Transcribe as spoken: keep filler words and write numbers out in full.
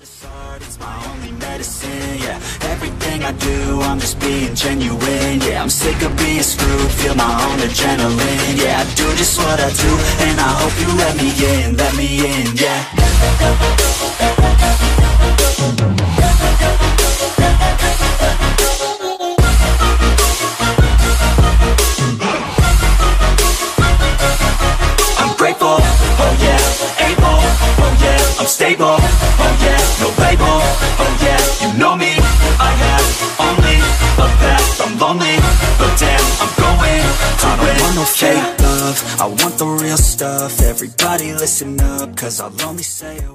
This art, it's my only medicine, yeah. Everything I do, I'm just being genuine, yeah. I'm sick of being screwed, feel my own adrenaline, yeah. I do just what I do, and I hope you let me in, let me in, yeah. I'm grateful, oh yeah, able, oh yeah, I'm stable, oh yeah, no label, oh yeah, you know me, I have only a path, I'm lonely, but damn, I'm going to I don't want no fake love, I want the real stuff, everybody listen up, cause I'll only say